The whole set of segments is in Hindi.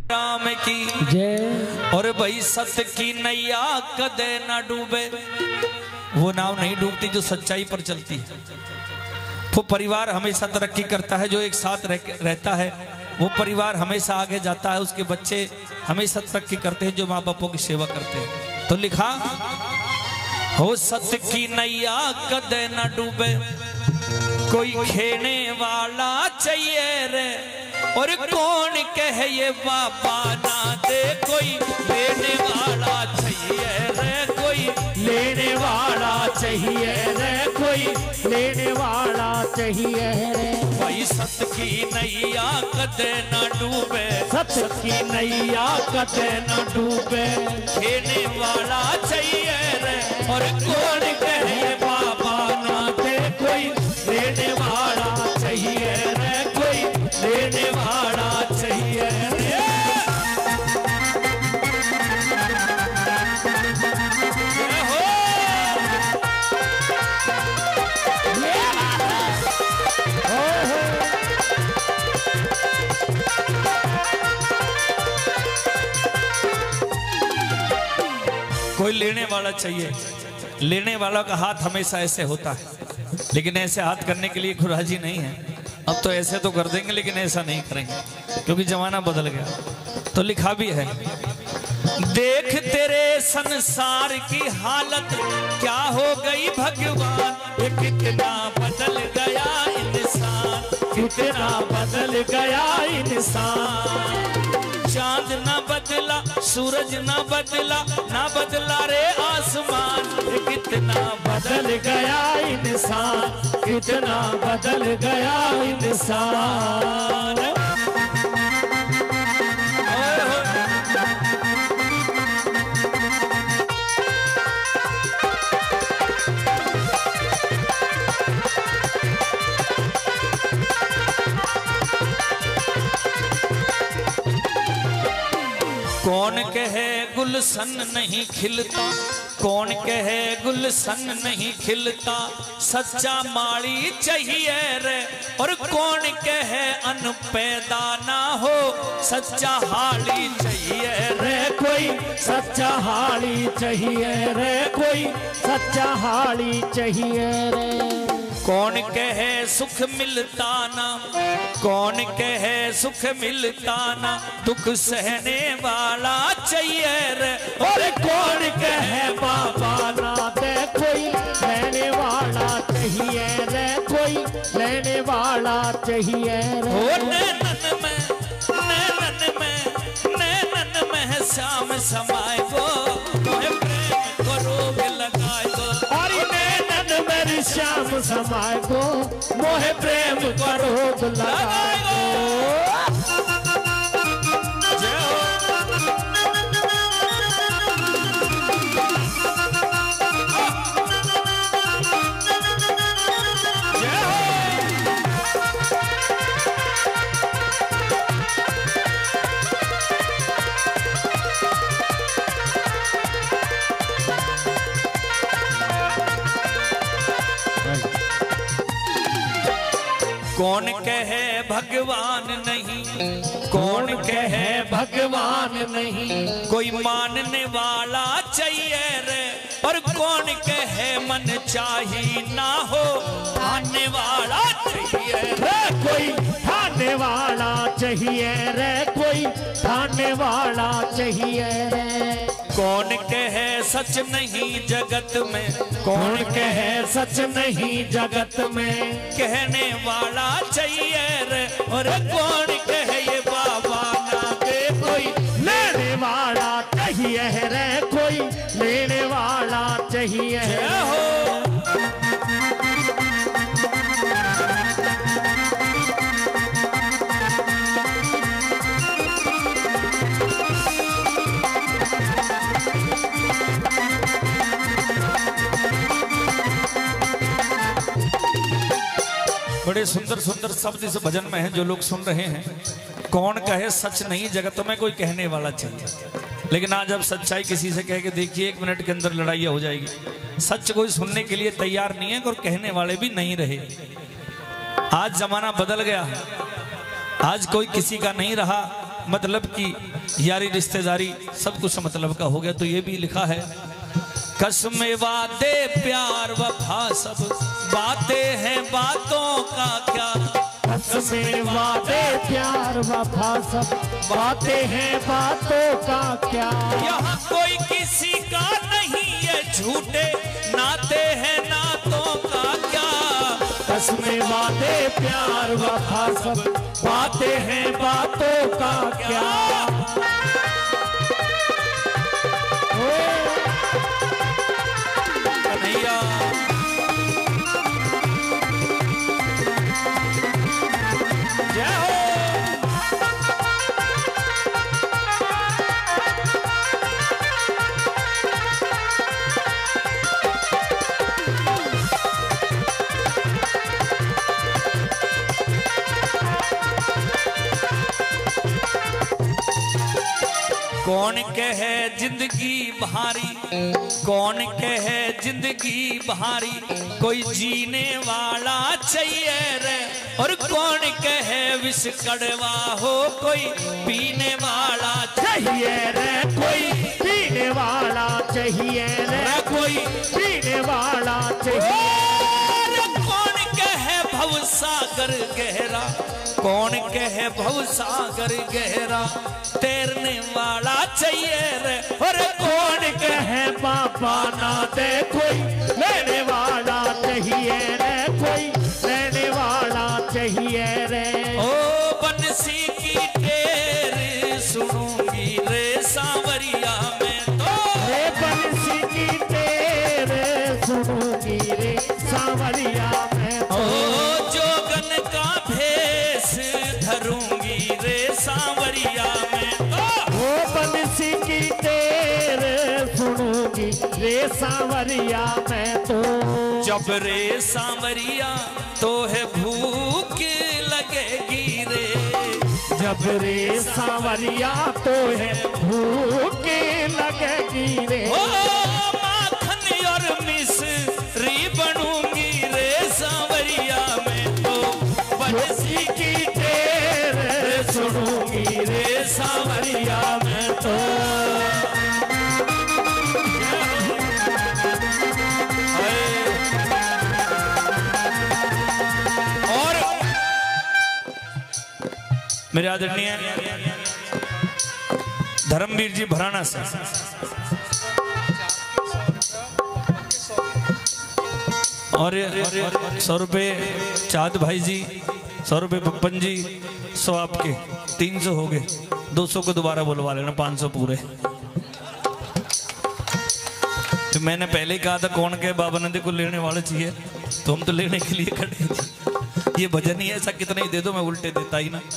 राम की जय। और भाई सत्य की नैया कदे ना डूबे, वो नाव नहीं डूबती जो सच्चाई पर चलती है। वो परिवार हमेशा तरक्की करता है जो एक साथ रहता है, वो परिवार हमेशा आगे जाता है। उसके बच्चे हमेशा तरक्की करते हैं जो माँ बापों की सेवा करते हैं। तो लिखा हो सत्य की नैया कदे न डूबे, कोई खेने वाला चाहिए रे। और कौन कहे ये बाबा ना दे, कोई लेने वाला चाहिए रे, कोई लेने वाला चाहिए रे, कोई लेने वाला चाहिए रे। भाई सत्य की नैया कदे न डूबे, सत्य की नैया कदे न डूबे, खेने वाला चाहिए रे। और कौन कहे बाबा ना दे, कोई लेने वाला चाहिए रे, कोई लेने वाला चाहिए रे। कोई लेने वाला चाहिए। लेने वाला का हाथ हमेशा ऐसे होता है, लेकिन ऐसे हाथ करने के लिए खुराजी नहीं है। अब तो ऐसे तो कर देंगे लेकिन ऐसा नहीं करेंगे क्योंकि जमाना बदल गया। तो लिखा भी है, देख तेरे संसार की हालत क्या हो गई भगवान, ये कितना बदल गया इंसान, कितना बदल गया इंसान। चांद ना बदला, सूरज ना बदला, ना बदला रे आसमान, कितना बदल गया इंसान, कितना बदल गया इंसान। कौन कहे गुलशन नहीं खिलता, कौन कहे गुलशन नहीं खिलता, सच्चा माली चाहिए रे। और कौन कहे अन्न पैदा ना हो, सच्चा हाली चाहिए रे, कोई सच्चा हाली चाहिए रे, कोई सच्चा हाली चाहिए रे। कौन कहे सुख मिलता ना, कौन कहे सुख मिलता ना, दुख सहने वाला चाहिए रे। और कौन कहे बाबा ना दे, कोई लेने वाला चाहिए रे, कोई लेने वाला चाहिए रे। ओ नैनन में, नैनन में, नैनन में श्याम समाए गो, मोहे प्रेम को रोग लगाए गो। और नैनन मेरी श्याम समाए गो, मोहे प्रेम को रोग लगाए गो। कौन कहे भगवान नहीं, कौन कहे भगवान नहीं, कोई मानने वाला चाहिए रे। और कौन कहे मन चाहिए ना हो, ठाने वाला चाहिए रे, कोई ठाने वाला चाहिए रे, कोई ठाने वाला चाहिए रे। कौन कहे सच नहीं जगत में, कौन कहे सच नहीं जगत में, कहने वाला चाहिए रे। और कौन कहे ये बाबा ना दे, कोई लेने वाला चाहिए रे, कोई लेने वाला चाहिए हो। बड़े सुंदर सुंदर शब्द इस भजन में हैं जो लोग सुन रहे हैं। कौन कहे सच नहीं जगत में, कोई कहने वाला चाहिए। लेकिन आज अब सच्चाई किसी से कह के देखिए, 1 मिनट के अंदर लड़ाई हो जाएगी। सच कोई सुनने के लिए तैयार नहीं है और कहने वाले भी नहीं रहे। आज जमाना बदल गया है, आज कोई किसी का नहीं रहा। मतलब की यारी रिश्तेदारी सब कुछ मतलब का हो गया। तो ये भी लिखा है, कसमें वादे प्यार वफा सब बातें हैं बातों का क्या। कसमें वादे प्यार वफा सब बातें हैं बातों का क्या। यहाँ कोई किसी का नहीं है, झूठे नाते हैं नातों का क्या। कसमें वादे प्यार वफा सब बातें हैं बातों का क्या। कन्हैया जय हो। कौन कहे जिंदगी भारी, कौन कहे जिंदगी भारी, कोई जीने वाला चाहिए रे। और कौन कहे विष कड़वा हो, कोई पीने वाला चाहिए रे। कोई पीने वाला चाहिए रे। कोई पीने वाला चाहिए। कौन कहे भवसागर गहरा, कौन कहे भवसागर गहरा, तैरने वाला चाहिए रे। और कौन कहे पापा ना दे, कोई लेने वाला चाहिए रे। कोई लेने वाला चाहिए रे। ओ बंसी की टेर सुनूंगी रे सांवरिया में तो। रे बंसी की टेर सुनूंगी रे सांवरिया में तो। ओ जोगन का भेष धरूंगी रे सांवरिया में तो। वो बंसी की टेर सुनूंगी रे सांवरिया में तो। जब रे सांवरिया तो है भूख लगेगी रे। जब रे सांवरिया तो है भूख लगेगी रे। ओ माखन और मिश्री बनूंगी रे सांवरिया में तो। बंसी की टेर सुनूंगी रे सांवरिया में तो। और मेरे आदरणीय धर्मवीर जी भराना से और 100 रुपये चाँद भाई जी, 100 रुपये पप्पन जी, 100 आपके, 300 हो गए। 200 को दोबारा बुलवा लेना, 500 पूरे। तो मैंने पहले ही कहा था कौन के बाबा नंदी को लेने वाले चाहिए, तो हम तो लेने के लिए खड़े थे। ये भजन ही ऐसा, कितना ही दे दो मैं उल्टे देता ही ना।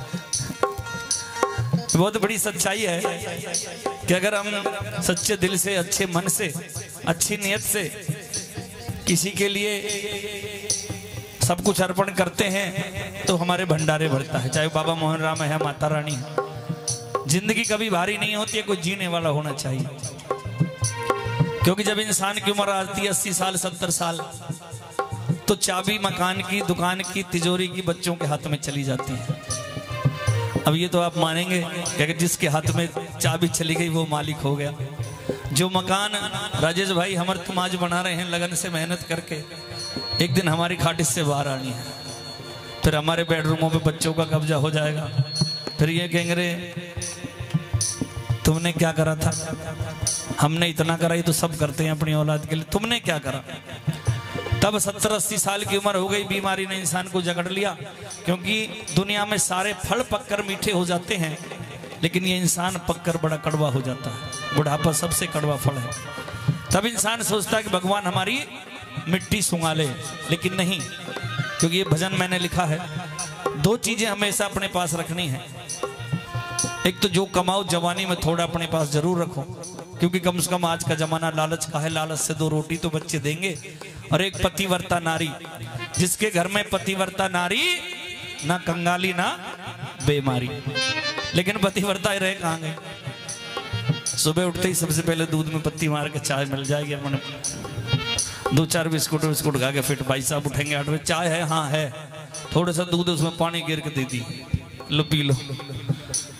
बहुत बड़ी सच्चाई है कि अगर हम सच्चे दिल से, अच्छे मन से, अच्छी नियत से किसी के लिए सब कुछ अर्पण करते हैं तो हमारे भंडारे भरता है। चाहे बाबा मोहन राम है, माता रानी है। जिंदगी कभी भारी नहीं होती है, कोई जीने वाला होना चाहिए। क्योंकि जब इंसान की उम्र आती है 80 साल 70 साल, तो चाबी मकान की, दुकान की, तिजोरी की बच्चों के हाथ में चली जाती है। अब ये तो आप मानेंगे कि अगर जिसके हाथ में चाबी चली गई वो मालिक हो गया। जो मकान राजेश भाई हमर तुम आज बना रहे हैं लगन से, मेहनत करके, एक दिन हमारी खाट इससे बाहर आनी है। फिर हमारे बेडरूमों पे बच्चों का कब्जा हो जाएगा। फिर ये कहेंगे रे तुमने क्या करा था, हमने इतना करा, ये तो सब करते हैं अपनी औलाद के लिए, तुमने क्या करा। तब 70-80 साल की उम्र हो गई, बीमारी ने इंसान को जकड़ लिया। क्योंकि दुनिया में सारे फल पककर मीठे हो जाते हैं, लेकिन ये इंसान पककर बड़ा कड़वा हो जाता है। बुढ़ापा सबसे कड़वा फल है। तब इंसान सोचता है कि भगवान हमारी मिट्टी सुंघा ले, लेकिन नहीं। क्योंकि ये भजन मैंने लिखा है, 2 चीजें हमेशा अपने पास रखनी है। एक तो जो कमाओ जवानी में थोड़ा अपने पास जरूर रखो, क्योंकि कम से कम आज का जमाना लालच का है। लालच से 2 रोटी तो बच्चे देंगे। और एक पतिव्रता नारी, जिसके घर में पतिव्रता नारी, ना कंगाली ना बेमारी। लेकिन पतिव्रता रहे कहाँ गए। सुबह उठते ही सबसे पहले दूध में पत्ती मार के चाय मिल जाएगी, अपने 2-4 बिस्कुट खा के फिट भाई साहब उठेंगे 8 बजे, चाय है, हाँ है, थोड़ा सा दूध उसमें पानी गिर के दे दी, लो पी लो।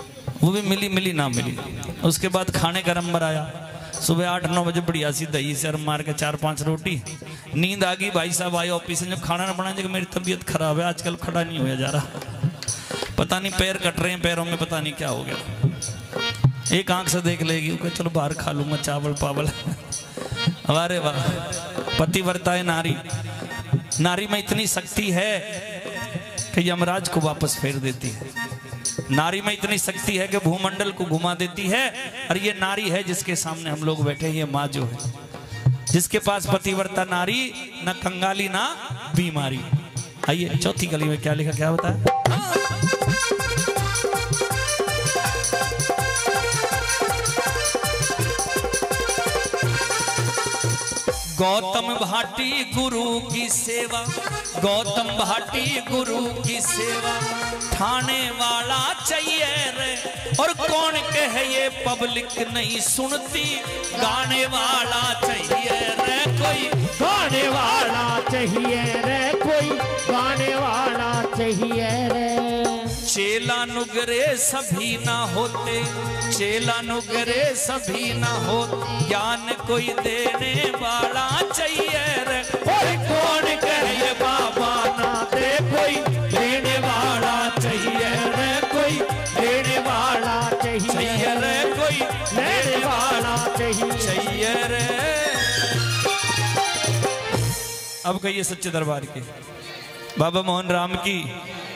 वो भी मिली मिली ना मिली। उसके बाद खाने का नंबर आया, सुबह 8-9 बजे बढ़िया सी दही सर मार के 4-5 रोटी, नींद आ गई। भाई साहब आए ऑफिस से, जब खाना ना बनाने कि मेरी तबीयत खराब है, आजकल खड़ा नहीं होया जा रहा, पता नहीं पैर कट रहे हैं, पैरों में पता नहीं क्या हो गया। एक आंख से देख लेगी, चलो बाहर खा लूंगा चावल पावल। अरे वाह, पतिव्रता है नारी, नारी में इतनी शक्ति है कि यमराज को वापस फेर देती है। नारी में इतनी शक्ति है कि भूमंडल को घुमा देती है। और ये नारी है जिसके सामने हम लोग बैठे, ये माँ जो है, जिसके पास पतिव्रता नारी, न कंगाली ना बीमारी। आइए चौथी कली में क्या लिखा, क्या होता है? गौतम भाटी गुरु की सेवा, गौतम भाटी गुरु की सेवा, ठाने वाला चाहिए रे। और कौन कहे ये पब्लिक नहीं सुनती, गाने वाला चाहिए रे कोई, गाने वाला चाहिए रे कोई, गाने वाला चाहिए रे। चेला नुगरे सभी ना होते, चेला नुगरे सभी ना हो, ज्ञान कोई देने वाला चाहिए रे। और कौन कहे बाबा ना दे कोई, लेने वाला चाहिए रे कोई, लेने वाला चाहिए रे कोई, लेने वाला चाहिए रे। अब कहिए सच्चे दरबार के बाबा मोहन राम की